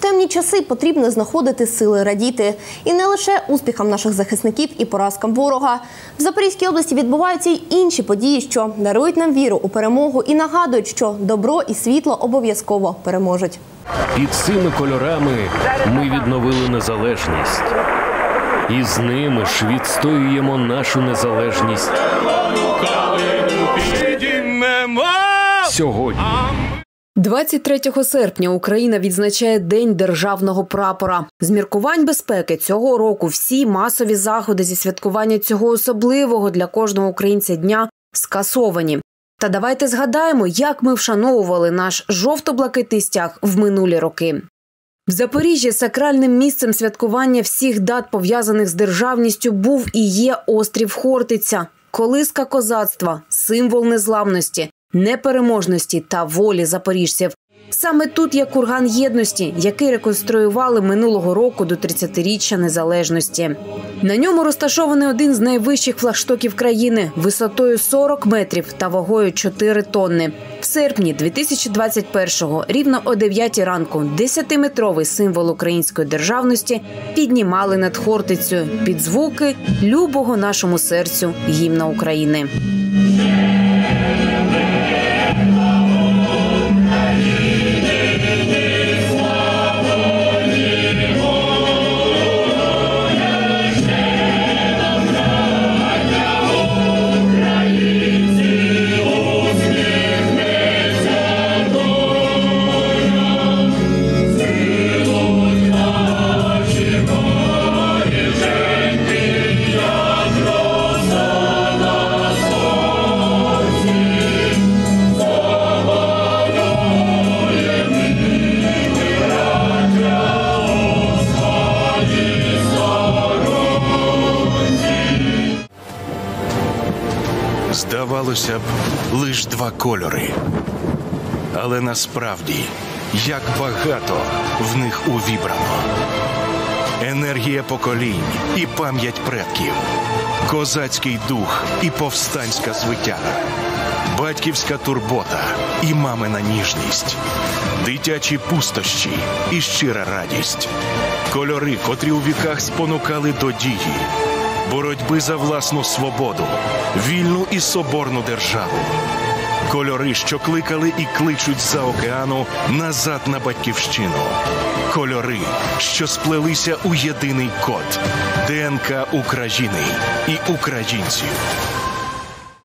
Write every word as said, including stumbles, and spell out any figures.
темні часи потрібно знаходити сили радіти. І не лише успіхам наших захисників і поразкам ворога. В Запорізькій області відбуваються й інші події, що дарують нам віру у перемогу і нагадують, що добро і світло обов'язково переможуть. Під цими кольорами ми відновили незалежність. І з ними ж відстоюємо нашу незалежність. Сьогодні. двадцять третього серпня Україна відзначає День державного прапора. З міркувань безпеки цього року всі масові заходи зі святкування цього особливого для кожного українця дня скасовані. Та давайте згадаємо, як ми вшановували наш жовто-блакитний стяг в минулі роки. В Запоріжжі сакральним місцем святкування всіх дат, пов'язаних з державністю, був і є острів Хортиця. Колиска козацтва, символ незламності, непереможності та волі запоріжців. Саме тут є курган єдності, який реконструювали минулого року до тридцятиріччя незалежності. На ньому розташований один з найвищих флагштоків країни, висотою сорок метрів та вагою чотири тонни. В серпні дві тисячі двадцять першого, рівно о дев'ятій ранку, десятиметровий символ української державності піднімали над Хортицею під звуки любого нашому серцю гімна України. Здавалося б, лиш два кольори. Але насправді, як багато в них увібрано. Енергія поколінь і пам'ять предків. Козацький дух і повстанська звитяга. Батьківська турбота і мамина ніжність. Дитячі пустощі і щира радість. Кольори, котрі у віках спонукали до дії. Боротьби за власну свободу, вільну і соборну державу. Кольори, що кликали і кличуть з-за океану назад на батьківщину. Кольори, що сплелися у єдиний код – ДНК України і українців.